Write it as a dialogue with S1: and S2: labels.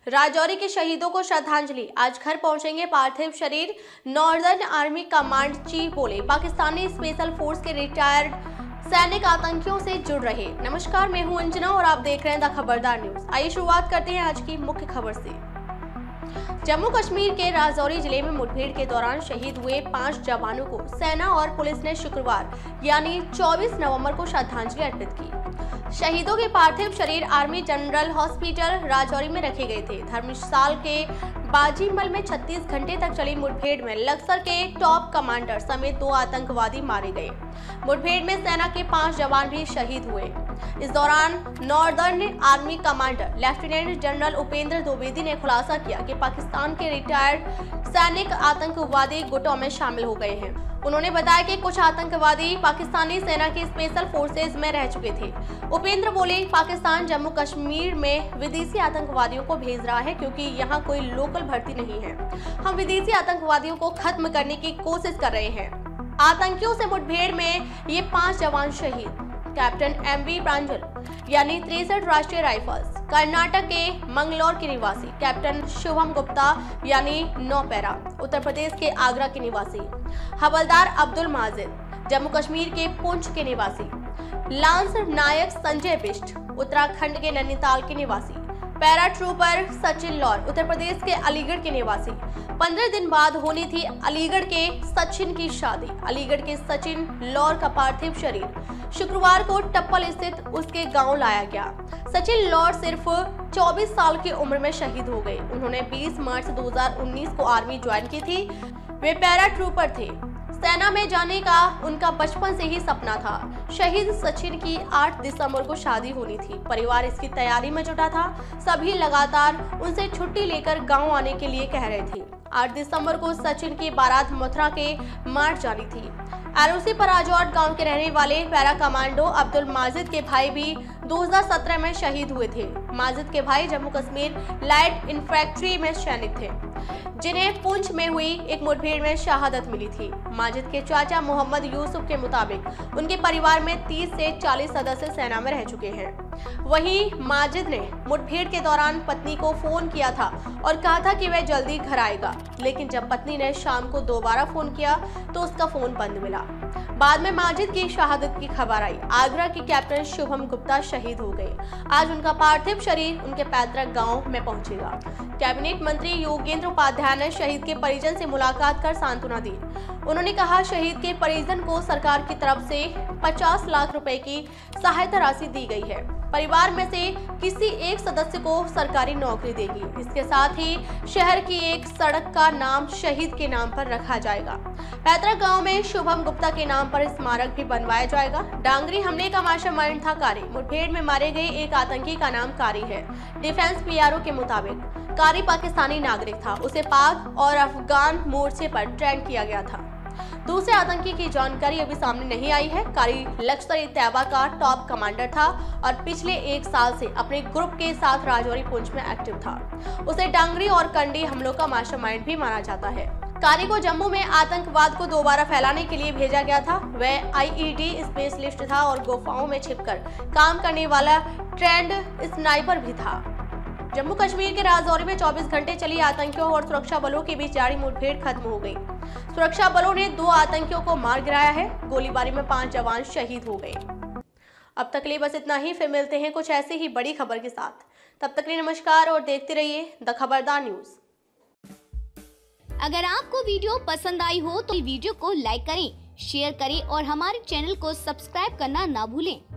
S1: राजौरी के शहीदों को श्रद्धांजलि। आज घर पहुंचेंगे पार्थिव शरीर। नॉर्दर्न आर्मी कमांड चीफ बोले पाकिस्तानी स्पेशल फोर्स के रिटायर्ड सैनिक आतंकियों से जुड़ रहे। नमस्कार, मैं हूं अंजना और आप देख रहे हैं द खबरदार न्यूज। आइए शुरुआत करते हैं आज की मुख्य खबर से। जम्मू कश्मीर के राजौरी जिले में मुठभेड़ के दौरान शहीद हुए 5 जवानों को सेना और पुलिस ने शुक्रवार यानी 24 नवंबर को श्रद्धांजलि अर्पित की। शहीदों के पार्थिव शरीर आर्मी जनरल हॉस्पिटल राजौरी में रखे गए थे। धर्मशाला के बाजीमल में 36 घंटे तक चली मुठभेड़ में लश्कर के टॉप कमांडर समेत 2 आतंकवादी मारे गए। मुठभेड़ में सेना के 5 जवान भी शहीद हुए। इस दौरान northern army commander lieutenant general Upendra Dwivedi ने खुलासा किया कि पाकिस्तान के रिटायर्ड सैनिक आतंकवादी गुटों में शामिल हो गए हैं। उन्होंने बताया कि कुछ आतंकवादी पाकिस्तानी सेना की स्पेशल फोर्सेज में रह चुके थे। उपेंद्र बोले, पाकिस्तान जम्मू कश्मीर में विदेशी आतंकवादियों को भेज रहा है क्योंकि यहाँ कोई लोकल भर्ती नहीं है। हम विदेशी आतंकवादियों को खत्म करने की कोशिश कर रहे हैं। आतंकियों से मुठभेड़ में ये 5 जवान शहीद। कैप्टन MV प्रांजल यानी 63 राष्ट्रीय राइफल्स कर्नाटक के मंगलौर के निवासी, कैप्टन शुभम गुप्ता यानी 9 पैरा उत्तर प्रदेश के आगरा के निवासी, हवलदार अब्दुल माजिद जम्मू कश्मीर के पुंछ के निवासी, लांस नायक संजय बिष्ट उत्तराखंड के नैनीताल के निवासी, पैरा ट्रूपर सचिन लौर उत्तर प्रदेश के अलीगढ़ के निवासी। 15 दिन बाद होनी थी अलीगढ़ के सचिन की शादी। अलीगढ़ के सचिन लौर का पार्थिव शरीर शुक्रवार को टप्पल स्थित उसके गांव लाया गया। सचिन लौर सिर्फ 24 साल की उम्र में शहीद हो गए। उन्होंने 20 मार्च 2019 को आर्मी ज्वाइन की थी। वे पैरा ट्रूपर थे। सेना में जाने का उनका बचपन से ही सपना था। शहीद सचिन की 8 दिसंबर को शादी होनी थी। परिवार इसकी तैयारी में जुटा था। सभी लगातार उनसे छुट्टी लेकर गांव आने के लिए कह रहे थे। 8 दिसंबर को सचिन की बारात मथुरा के मार्ट जानी थी। आरओसी पराजौट गांव के रहने वाले पैरा कमांडो अब्दुल माजिद के भाई भी 2017 में शहीद हुए थे। माजिद के भाई जम्मू कश्मीर लाइट इन्फैंट्री में सैनिक थे, जिन्हें पुंछ में हुई एक मुठभेड़ में शहादत मिली थी। माजिद के चाचा मोहम्मद यूसुफ के मुताबिक उनके परिवार में 30 से 40 सदस्य सेना में रह चुके हैं। वहीं माजिद ने मुठभेड़ के दौरान पत्नी को फोन किया था और कहा था कि वह जल्दी घर आएगा, लेकिन जब पत्नी ने शाम को दोबारा फोन किया तो उसका फोन बंद मिला। बाद में माजिद की शहादत की खबर आई। आगरा के कैप्टन शुभम गुप्ता शहीद हो गए। आज उनका पार्थिव शरीर उनके पैतृक गांव में पहुंचेगा। कैबिनेट मंत्री योगेंद्र उपाध्याय ने शहीद के परिजन से मुलाकात कर सांत्वना दी। उन्होंने कहा, शहीद के परिजन को सरकार की तरफ से 50 लाख रुपए की सहायता राशि दी गई है। परिवार में से किसी एक सदस्य को सरकारी नौकरी देगी। इसके साथ ही शहर की एक सड़क का नाम शहीद के नाम पर रखा जाएगा। पैतृक गांव में शुभम गुप्ता के नाम पर स्मारक भी बनवाया जाएगा। डांगरी हमले का मास्टरमाइंड था कारी। मुठभेड़ में मारे गए एक आतंकी का नाम कारी है। डिफेंस PRO के मुताबिक कारी पाकिस्तानी नागरिक था। उसे पाक और अफगान मोर्चे पर ट्रेंड किया गया था। दूसरे आतंकी की जानकारी अभी सामने नहीं आई है। कारी लश्कर-ए-तैयबा का टॉप कमांडर था और पिछले 1 साल से अपने ग्रुप के साथ राजौरी पुंछ में एक्टिव था। उसे डांगरी और कंडी हमलों का मास्टरमाइंड भी माना जाता है। कारी को जम्मू में आतंकवाद को दोबारा फैलाने के लिए भेजा गया था। वह IED स्पेशलिस्ट था और गुफाओं में छिपकर काम करने वाला ट्रेंड स्नाइपर भी था। जम्मू कश्मीर के राजौरी में 24 घंटे चली आतंकियों और सुरक्षा बलों के बीच जारी मुठभेड़ खत्म हो गई। सुरक्षा बलों ने 2 आतंकियों को मार गिराया है। गोलीबारी में 5 जवान शहीद हो गए। अब तक के लिए बस इतना ही। फिर मिलते हैं कुछ ऐसी ही बड़ी खबर के साथ। तब तक के लिए नमस्कार और देखते रहिए द खबरदार न्यूज।
S2: अगर आपको वीडियो पसंद आई हो तो वीडियो को लाइक करें, शेयर करें और हमारे चैनल को सब्सक्राइब करना ना भूलें।